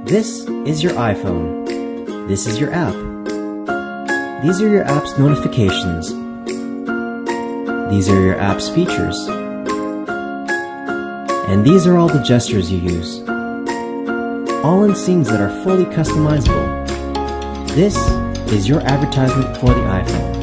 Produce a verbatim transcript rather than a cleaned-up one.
This is your iPhone. This is your app. These are your app's notifications. These are your app's features. And these are all the gestures you use, all in scenes that are fully customizable. This is your advertisement for the iPhone.